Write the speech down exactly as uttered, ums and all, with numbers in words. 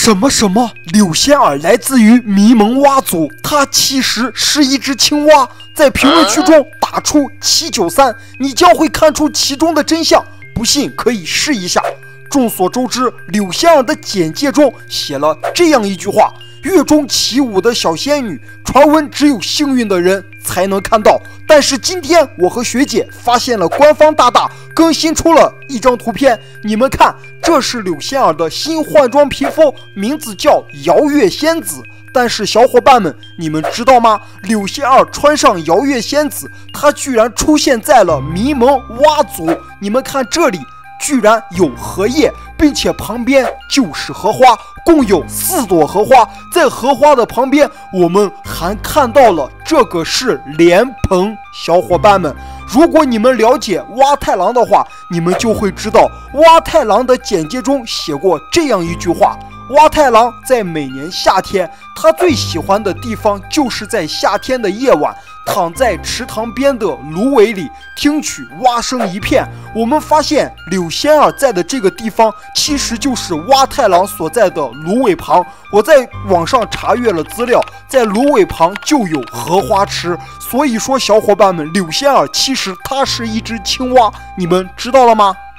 什么什么？柳仙儿来自于迷蒙蛙族，它其实是一只青蛙。在评论区中打出七九三，你将会看出其中的真相。不信可以试一下。众所周知，柳仙儿的简介中写了这样一句话：月中起舞的小仙女，传闻只有幸运的人才能看到。但是今天我和学姐发现了官方大大更新出了一张图片，你们看，这是柳仙儿的新换装皮肤，名字叫摇月仙子。但是小伙伴们，你们知道吗？柳仙儿穿上摇月仙子，她居然出现在了迷蒙蛙族。你们看这里，居然有荷叶，并且旁边就是荷花，共有四朵荷花。在荷花的旁边，我们还看到了这个是莲蓬。小伙伴们，如果你们了解蛙太郎的话，你们就会知道蛙太郎的简介中写过这样一句话：蛙太郎在每年夏天，他最喜欢的地方就是在夏天的夜晚，躺在池塘边的芦苇里，听取蛙声一片。我们发现柳仙儿在的这个地方，其实就是蛙太郎所在的芦苇旁。我在网上查阅了资料，在芦苇旁就有荷花池。所以说，小伙伴们，柳仙儿其实它是一只青蛙，你们知道了吗？